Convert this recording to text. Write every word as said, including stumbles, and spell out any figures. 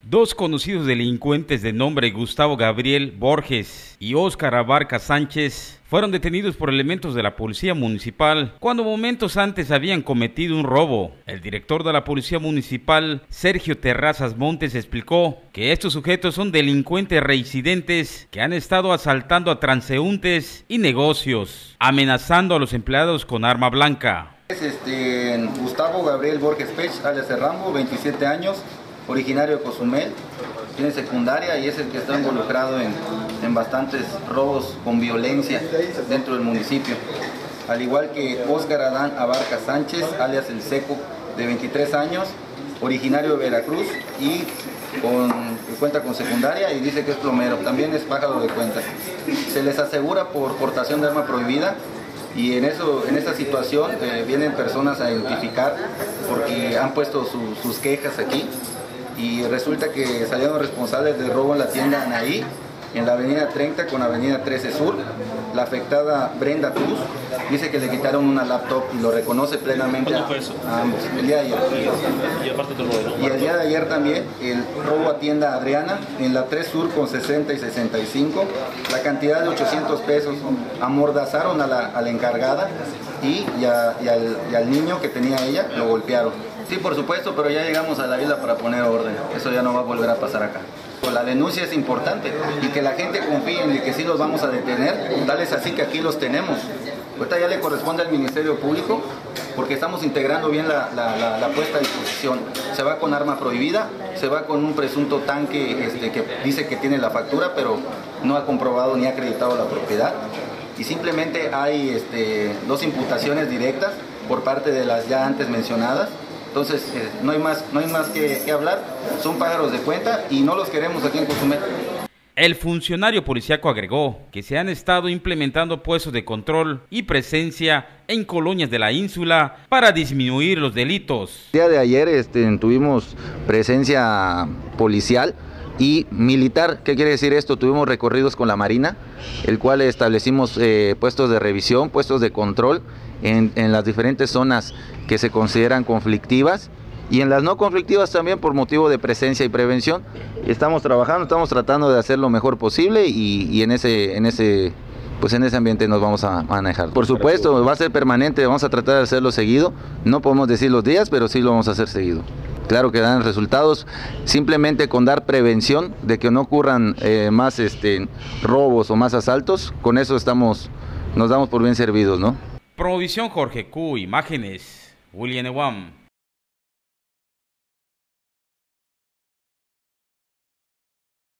Dos conocidos delincuentes de nombre Gustavo Gabriel Borges y Óscar Abarca Sánchez fueron detenidos por elementos de la policía municipal cuando momentos antes habían cometido un robo. El director de la policía municipal, Sergio Terrazas Montes, explicó que estos sujetos son delincuentes reincidentes que han estado asaltando a transeúntes y negocios, amenazando a los empleados con arma blanca. Es este, Gustavo Gabriel Borges Pech, alias Rambo, veintisiete años, originario de Cozumel, tiene secundaria y es el que está involucrado en, en bastantes robos con violencia dentro del municipio. Al igual que Óscar Adán Abarca Sánchez, alias El Seco, de veintitrés años, originario de Veracruz y con, cuenta con secundaria y dice que es plomero, también es pájaro de cuenta. Se les asegura por portación de arma prohibida. Y en, eso, en esta situación eh, vienen personas a identificar porque han puesto su, sus quejas aquí y resulta que salieron responsables del robo en la tienda Anaí, en la avenida treinta con avenida trece Sur. La afectada Brenda Cruz dice que le quitaron una laptop y lo reconoce plenamente a, a ambos, el día de ayer. Y, y aparte del robo, ¿no? Y el día de ayer también el robo a tienda Adriana en la tres Sur con sesenta y sesenta y cinco, la cantidad de ochocientos pesos, amordazaron a la, a la encargada y, y, a, y, al, y al niño que tenía ella lo golpearon. Sí, por supuesto, pero ya llegamos a la isla para poner orden, eso ya no va a volver a pasar acá. La denuncia es importante y que la gente confíe en que sí los vamos a detener, tal es así que aquí los tenemos. Ahorita ya le corresponde al Ministerio Público porque estamos integrando bien la, la, la, la puesta a disposición. Se va con arma prohibida, se va con un presunto tanque este, que dice que tiene la factura, pero no ha comprobado ni ha acreditado la propiedad. Y simplemente hay este, dos imputaciones directas por parte de las ya antes mencionadas. Entonces, eh, no hay más, no hay más que, que hablar, son pájaros de cuenta y no los queremos aquí en Cozumel. El funcionario policíaco agregó que se han estado implementando puestos de control y presencia en colonias de la ínsula para disminuir los delitos. El día de ayer este, tuvimos presencia policial y militar. ¿Qué quiere decir esto? Tuvimos recorridos con la Marina, el cual establecimos eh, puestos de revisión, puestos de control en, en las diferentes zonas que se consideran conflictivas y en las no conflictivas también por motivo de presencia y prevención. Estamos trabajando, estamos tratando de hacer lo mejor posible y, y en ese, en ese, pues en ese ambiente nos vamos a manejar. Por supuesto, va a ser permanente, vamos a tratar de hacerlo seguido. No podemos decir los días, pero sí lo vamos a hacer seguido. Claro que dan resultados, simplemente con dar prevención de que no ocurran eh, más este, robos o más asaltos, con eso estamos, nos damos por bien servidos, ¿no? Provisión Jorge Q, imágenes, William Ewam.